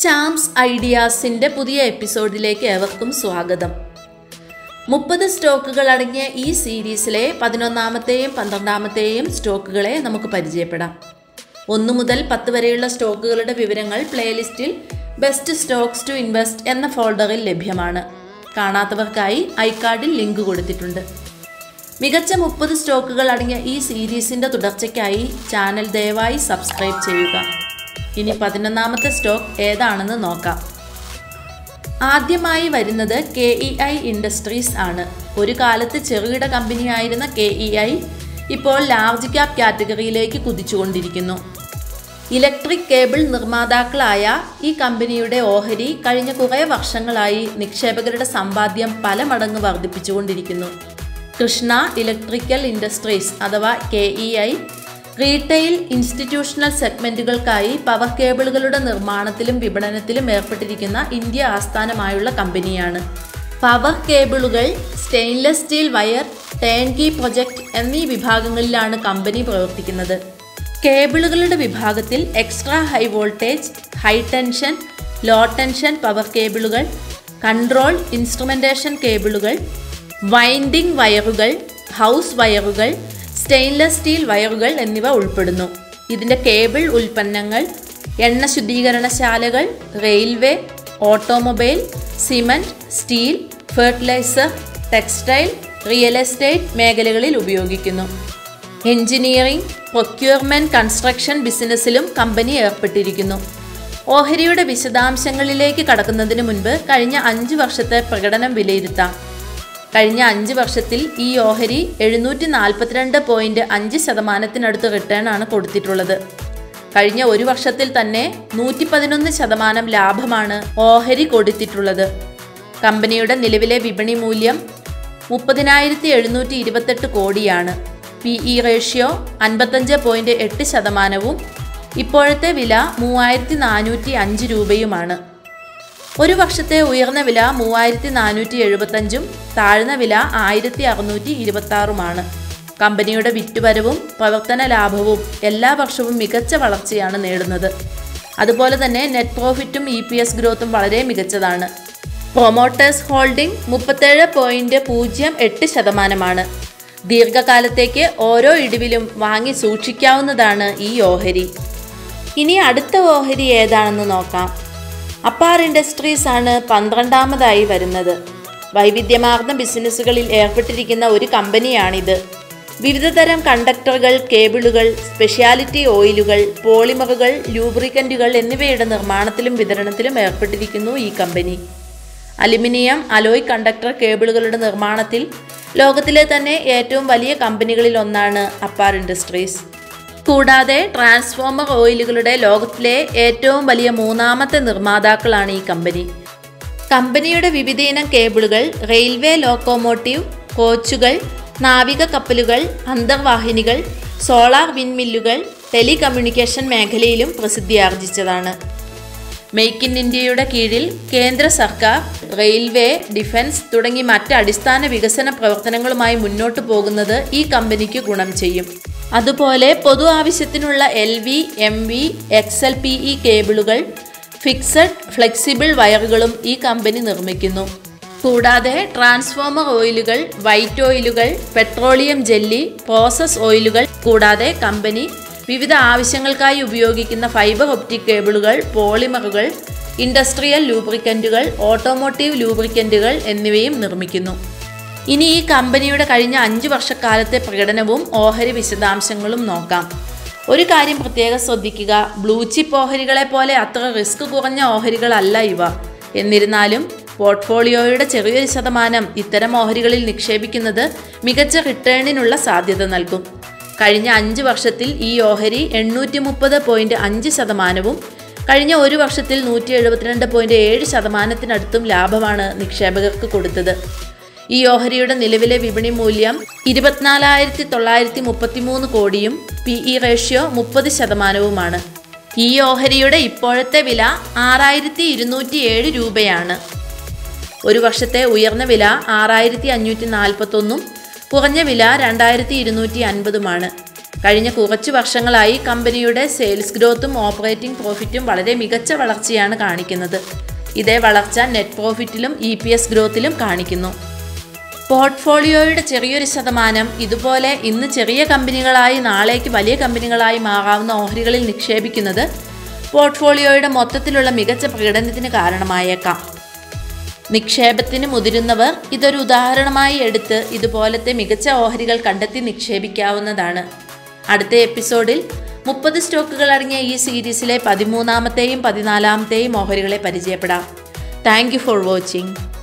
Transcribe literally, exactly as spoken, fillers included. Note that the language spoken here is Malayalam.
ചാംസ് ഐഡിയാസിൻ്റെ പുതിയ എപ്പിസോഡിലേക്ക് ഏവർക്കും സ്വാഗതം. മുപ്പത് സ്റ്റോക്കുകൾ അടങ്ങിയ ഈ സീരീസിലെ പതിനൊന്നാമത്തെയും പന്ത്രണ്ടാമത്തെയും സ്റ്റോക്കുകളെ നമുക്ക് പരിചയപ്പെടാം. ഒന്ന് മുതൽ പത്ത് വരെയുള്ള സ്റ്റോക്കുകളുടെ വിവരങ്ങൾ പ്ലേലിസ്റ്റിൽ ബെസ്റ്റ് സ്റ്റോക്സ് ടു ഇൻവെസ്റ്റ് എന്ന ഫോൾഡറിൽ ലഭ്യമാണ്. കാണാത്തവർക്കായി ഐകാർഡിൽ ലിങ്ക് കൊടുത്തിട്ടുണ്ട്. മികച്ച മുപ്പത് സ്റ്റോക്കുകൾ അടങ്ങിയ ഈ സീരീസിൻ്റെ തുടർച്ചയ്ക്കായി ചാനൽ ദയവായി സബ്സ്ക്രൈബ് ചെയ്യുക. ഇനി പതിനൊന്നാമത്തെ സ്റ്റോക്ക് ഏതാണെന്ന് നോക്കാം. ആദ്യമായി വരുന്നത് കെ ഇ ഐ ഇൻഡസ്ട്രീസ് ആണ്. ഒരു കാലത്ത് ചെറുകിട കമ്പനിയായിരുന്ന കെ ഇ ഐ ഇപ്പോൾ ലാർജ് ക്യാപ് കാറ്റഗറിയിലേക്ക് കുതിച്ചുകൊണ്ടിരിക്കുന്നു. ഇലക്ട്രിക് കേബിൾ നിർമ്മാതാക്കളായ ഈ കമ്പനിയുടെ ഓഹരി കഴിഞ്ഞ കുറേ വർഷങ്ങളായി നിക്ഷേപകരുടെ സമ്പാദ്യം പല മടങ്ങ് വർദ്ധിപ്പിച്ചുകൊണ്ടിരിക്കുന്നു. കൃഷ്ണ ഇലക്ട്രിക്കൽ ഇൻഡസ്ട്രീസ് അഥവാ K E I retail institutional സെഗ്മെൻറ്റുകൾക്കായി പവർ കേബിളുകളുടെ നിർമ്മാണത്തിലും വിപണനത്തിലും ഏർപ്പെട്ടിരിക്കുന്ന ഇന്ത്യ ആസ്ഥാനമായുള്ള കമ്പനിയാണ്. പവർ കേബിളുകൾ, stainless steel wire, turn key project എന്നീ വിഭാഗങ്ങളിലാണ് കമ്പനി പ്രവർത്തിക്കുന്നത്. കേബിളുകളുടെ വിഭാഗത്തിൽ extra high voltage, high tension, low tension power കേബിളുകൾ, കൺട്രോൾ ഇൻസ്ട്രുമെൻറ്റേഷൻ കേബിളുകൾ, വൈൻഡിംഗ് വയറുകൾ, ഹൗസ് വയറുകൾ, സ്റ്റെയിൻലെസ് സ്റ്റീൽ വയറുകൾ എന്നിവ ഉൾപ്പെടുന്നു. ഇതിൻ്റെ കേബിൾ ഉൽപ്പന്നങ്ങൾ എണ്ണ ശുദ്ധീകരണശാലകൾ, railway, automobile, cement, steel, fertiliser, textile, real estate മേഖലകളിൽ ഉപയോഗിക്കുന്നു. എഞ്ചിനീയറിംഗ്, പ്രൊക്യൂർമെൻറ്റ്, കൺസ്ട്രക്ഷൻ ബിസിനസ്സിലും കമ്പനി ഏർപ്പെട്ടിരിക്കുന്നു. ഓഹരിയുടെ വിശദാംശങ്ങളിലേക്ക് കടക്കുന്നതിന് മുൻപ് കഴിഞ്ഞ അഞ്ച് വർഷത്തെ പ്രകടനം വിലയിരുത്താം. കഴിഞ്ഞ അഞ്ച് വർഷത്തിൽ ഈ ഓഹരി എഴുന്നൂറ്റി നാൽപ്പത്തിരണ്ട് പോയിൻറ്റ് അഞ്ച് ശതമാനത്തിനടുത്ത് റിട്ടേൺ ആണ് കൊടുത്തിട്ടുള്ളത്. കഴിഞ്ഞ ഒരു വർഷത്തിൽ തന്നെ നൂറ്റി പതിനൊന്ന് ശതമാനം ലാഭമാണ് ഓഹരി കൊടുത്തിട്ടുള്ളത്. കമ്പനിയുടെ നിലവിലെ വിപണി മൂല്യം മുപ്പതിനായിരത്തി എഴുന്നൂറ്റി ഇരുപത്തെട്ട് കോടിയാണ്. പി ഇ റേഷ്യോ അൻപത്തഞ്ച് പോയിൻറ്റ് എട്ട് ശതമാനവും ഇപ്പോഴത്തെ വില മൂവായിരത്തി നാനൂറ്റി അഞ്ച് രൂപയുമാണ്. ഒരു വർഷത്തെ ഉയർന്ന വില മൂവായിരത്തി നാനൂറ്റി എഴുപത്തഞ്ചും താഴ്ന്ന വില ആയിരത്തി അറുന്നൂറ്റി ഇരുപത്തി ആറുമാണ്. കമ്പനിയുടെ വിറ്റുവരവും പ്രവർത്തന ലാഭവും എല്ലാ വർഷവും മികച്ച വളർച്ചയാണ് നേടുന്നത്. അതുപോലെ തന്നെ നെറ്റ് പ്രോഫിറ്റും ഇ പി എസ് ഗ്രോത്തും വളരെ മികച്ചതാണ്. പ്രൊമോട്ടേഴ്സ് ഹോൾഡിംഗ് മുപ്പത്തേഴ് പോയിൻറ്റ് പൂജ്യം എട്ട് ശതമാനമാണ്. ദീർഘകാലത്തേക്ക് ഓരോ ഇടിവിലും വാങ്ങി സൂക്ഷിക്കാവുന്നതാണ് ഈ ഓഹരി. ഇനി അടുത്ത ഓഹരി ഏതാണെന്ന് നോക്കാം. അപ്പാർ ഇൻഡസ്ട്രീസ് ആണ് പന്ത്രണ്ടാമതായി വരുന്നത്. വൈവിധ്യമാർന്ന ബിസിനസ്സുകളിൽ ഏർപ്പെട്ടിരിക്കുന്ന ഒരു കമ്പനിയാണിത്. വിവിധതരം കണ്ടക്ടറുകൾ, കേബിളുകൾ, സ്പെഷ്യാലിറ്റി ഓയിലുകൾ, പോളിമറുകൾ, ലൂബ്രിക്കൻറ്റുകൾ എന്നിവയുടെ നിർമ്മാണത്തിലും വിതരണത്തിലും ഏർപ്പെട്ടിരിക്കുന്നു ഈ കമ്പനി. അലുമിനിയം അലോയ് കണ്ടക്ടർ കേബിളുകളുടെ നിർമ്മാണത്തിൽ ലോകത്തിലെ തന്നെ ഏറ്റവും വലിയ കമ്പനികളിൽ ഒന്നാണ് അപ്പാർ ഇൻഡസ്ട്രീസ്. കൂടാതെ ട്രാൻസ്ഫോമർ ഓയിലുകളുടെ ലോകത്തിലെ ഏറ്റവും വലിയ മൂന്നാമത്തെ നിർമ്മാതാക്കളാണ് ഈ കമ്പനി. കമ്പനിയുടെ വിവിധയിനം കേബിളുകൾ റെയിൽവേ ലോക്കോമോട്ടീവ്, കോച്ചുകൾ, നാവിക കപ്പലുകൾ, അന്തർവാഹിനികൾ, സോളാർ വിൻമില്ലുകൾ, ടെലികമ്മ്യൂണിക്കേഷൻ മേഖലയിലും പ്രസിദ്ധിയാർജിച്ചതാണ്. മെയ്ക്ക് ഇൻ ഇന്ത്യയുടെ കീഴിൽ കേന്ദ്ര സർക്കാർ റെയിൽവേ, ഡിഫൻസ് തുടങ്ങി മറ്റ് അടിസ്ഥാന വികസന പ്രവർത്തനങ്ങളുമായി മുന്നോട്ടു പോകുന്നത് ഈ കമ്പനിക്ക് ഗുണം ചെയ്യും. അതുപോലെ പൊതു ആവശ്യത്തിനുള്ള L V, M V, X L P E കേബിളുകൾ, ഫിക്സഡ്, ഫ്ലെക്സിബിൾ വയറുകളും ഈ കമ്പനി നിർമ്മിക്കുന്നു. കൂടാതെ ട്രാൻസ്ഫോമർ ഓയിലുകൾ, വൈറ്റ് ഓയിലുകൾ, പെട്രോളിയം ജെല്ലി, പ്രോസസ് ഓയിലുകൾ, കൂടാതെ കമ്പനി വിവിധ ആവശ്യങ്ങൾക്കായി ഉപയോഗിക്കുന്ന ഫൈബർ ഒപ്റ്റിക് കേബിളുകൾ, പോളിമറുകൾ, ഇൻഡസ്ട്രിയൽ ലൂബ്രിക്കൻറ്റുകൾ, ഓട്ടോമോട്ടീവ് ലൂബ്രിക്കൻറ്റുകൾ എന്നിവയും നിർമ്മിക്കുന്നു. ഇനി ഈ കമ്പനിയുടെ കഴിഞ്ഞ അഞ്ച് വർഷക്കാലത്തെ പ്രകടനവും ഓഹരി വിശദാംശങ്ങളും നോക്കാം. ഒരു കാര്യം പ്രത്യേകം ശ്രദ്ധിക്കുക, ബ്ലൂ ചിപ്പ് ഓഹരികളെ പോലെ അത്ര റിസ്ക് കുറഞ്ഞ ഓഹരികളല്ല ഇവ. എന്നിരുന്നാലും പോർട്ട്ഫോളിയോയുടെ ചെറിയൊരു ശതമാനം ഇത്തരം ഓഹരികളിൽ നിക്ഷേപിക്കുന്നത് മികച്ച റിട്ടേണിനുള്ള സാധ്യത നൽകും. കഴിഞ്ഞ അഞ്ച് വർഷത്തിൽ ഈ ഓഹരി എണ്ണൂറ്റി മുപ്പത് പോയിൻറ്റ് അഞ്ച് ശതമാനവും കഴിഞ്ഞ ഒരു വർഷത്തിൽ നൂറ്റി എഴുപത്തിരണ്ട് പോയിൻറ്റ് ഏഴ് ശതമാനത്തിനടുത്തും ലാഭമാണ് നിക്ഷേപകർക്ക് കൊടുത്തത്. ഈ ഓഹരിയുടെ നിലവിലെ വിപണി മൂല്യം ഇരുപത്തിനാലായിരത്തി തൊള്ളായിരത്തി മുപ്പത്തി മൂന്ന് കോടിയും പി ഇ റേഷ്യോ മുപ്പത് ശതമാനവുമാണ്. ഈ ഓഹരിയുടെ ഇപ്പോഴത്തെ വില ആറായിരത്തി ഇരുന്നൂറ്റി ഏഴ് രൂപയാണ്. ഒരു വർഷത്തെ ഉയർന്ന വില ആറായിരത്തി അഞ്ഞൂറ്റി നാൽപ്പത്തൊന്നും കുറഞ്ഞ വില രണ്ടായിരത്തി ഇരുന്നൂറ്റി അൻപതുമാണ്. കഴിഞ്ഞ കുറച്ചു വർഷങ്ങളായി കമ്പനിയുടെ സെയിൽസ് ഗ്രോത്തും ഓപ്പറേറ്റിംഗ് പ്രോഫിറ്റും വളരെ മികച്ച വളർച്ചയാണ് കാണിക്കുന്നത്. ഇതേ വളർച്ച നെറ്റ് പ്രോഫിറ്റിലും ഇ പി എസ് ഗ്രോത്തിലും കാണിക്കുന്നു. പോർട്ട്ഫോളിയോയുടെ ചെറിയൊരു ശതമാനം ഇതുപോലെ ഇന്ന് ചെറിയ കമ്പനികളായി നാളേക്ക് വലിയ കമ്പനികളായി മാറാവുന്ന ഓഹരികളിൽ നിക്ഷേപിക്കുന്നത് പോർട്ട്ഫോളിയോയുടെ മൊത്തത്തിലുള്ള മികച്ച പ്രകടനത്തിന് കാരണമായേക്കാം. നിക്ഷേപത്തിന് മുതിരുന്നവർ ഇതൊരു ഉദാഹരണമായി എടുത്ത് ഇതുപോലത്തെ മികച്ച ഓഹരികൾ കണ്ടെത്തി നിക്ഷേപിക്കാവുന്നതാണ്. അടുത്ത എപ്പിസോഡിൽ മുപ്പത് സ്റ്റോക്കുകൾ അടങ്ങിയ ഈ സീരീസിലെ പതിമൂന്നാമത്തെയും പതിനാലാമത്തെയും ഓഹരികളെ പരിചയപ്പെടാം. Thank you for watching.